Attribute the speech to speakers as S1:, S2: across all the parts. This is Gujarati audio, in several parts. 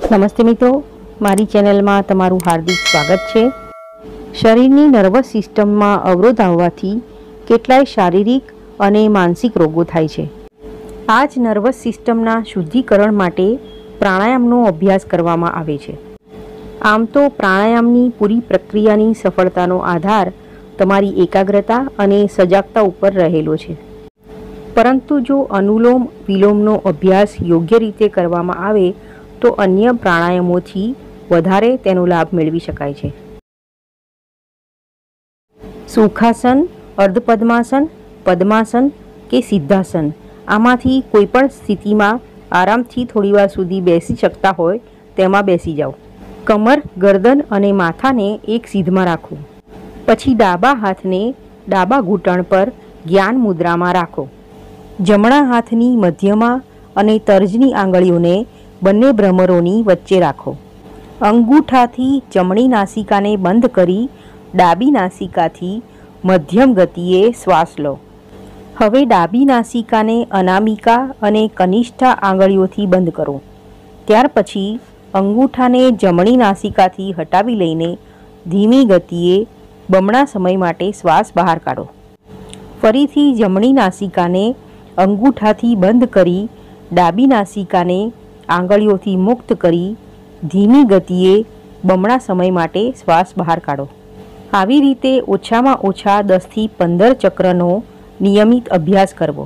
S1: નમસ્તે મિત્રો, મારી ચેનલમાં તમારું હાર્દિક સ્વાગત છે। શરીરની નર્વસ સિસ્ટમમાં અવરોધ આવવાથી કેટલાય શારીરિક અને માનસિક રોગો થાય છે। આ જ નર્વસ સિસ્ટમના શુદ્ધિકરણ માટે પ્રાણાયામનો અભ્યાસ કરવામાં આવે છે। આમ તો પ્રાણાયામની પૂરી પ્રક્રિયાની સફળતાનો આધાર તમારી એકાગ્રતા અને સજાગતા ઉપર રહેલો છે, પરંતુ જો અનુલોમ વિલોમનો અભ્યાસ યોગ્ય રીતે કરવામાં આવે તો અન્ય પ્રાણાયામોથી વધારે તેનો લાભ મેળવી શકાય છે। સુખાસન, અર્ધપદ્માસન, પદ્માસન કે સિદ્ધાસન આમાંથી કોઈપણ સ્થિતિમાં આરામથી થોડીવાર સુધી બેસી શકતા હોય તેમાં બેસી જાઓ। કમર, ગરદન અને માથાને એક સીધમાં રાખો। પછી ડાબા હાથને ડાબા ઘૂંટણ પર જ્ઞાન મુદ્રામાં રાખો। જમણા હાથની મધ્યમાં અને તર્જની આંગળીઓને બંને ભ્રમરોની વચ્ચે રાખો। અંગૂઠાથી જમણી નાસિકાને બંધ કરી ડાબી નાસિકાથી મધ્યમ ગતિએ શ્વાસ લો। હવે ડાબી નાસિકાને અનામિકા અને કનિષ્ઠા આંગળીઓથી બંધ કરો। ત્યાર પછી અંગૂઠાને જમણી નાસિકાથી હટાવી લઈને ધીમી ગતિએ બમણા સમય માટે શ્વાસ બહાર કાઢો। ફરીથી જમણી નાસિકાને અંગૂઠાથી બંધ કરી ડાબી નાસિકાને આંગળીઓથી મુક્ત કરી ધીમી ગતિએ બમણા સમય માટે શ્વાસ બહાર કાઢો। આવી રીતે ઓછામાં ઓછા 10 થી 15 ચક્રનો નિયમિત અભ્યાસ કરવો।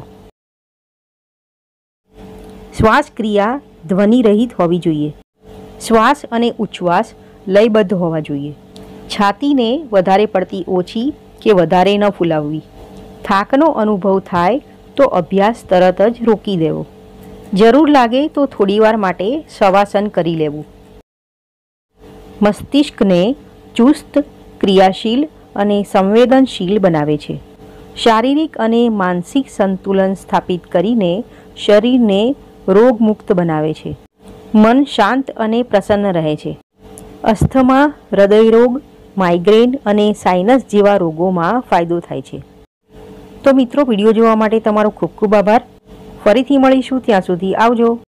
S1: શ્વાસ ક્રિયા ધ્વનિ રહિત હોવી જોઈએ। શ્વાસ અને ઉચ્છ્વાસ લયબદ્ધ હોવા જોઈએ। છાતીને વધારે પડતી ઓછી કે વધારે ન ફૂલાવવી। થાકનો અનુભવ થાય તો અભ્યાસ તરત જ રોકી દેવો। જરૂર લાગે તો થોડીવાર માટે શવાસન કરી લેવું। મસ્તિષ્કને ચુસ્ત, ક્રિયાશીલ અને સંવેદનશીલ બનાવે છે। શારીરિક અને માનસિક સંતુલન સ્થાપિત કરીને શરીરને રોગમુક્ત બનાવે છે। મન શાંત અને પ્રસન્ન રહે છે। અસ્થમા, હૃદયરોગ, માઇગ્રેન અને સાઇનસ જેવા રોગોમાં ફાયદો થાય છે। તો મિત્રો, વિડીયો જોવા માટે તમારો ખૂબ ખૂબ આભાર। ફરીથી મળીશું, ત્યાં સુધી આવજો।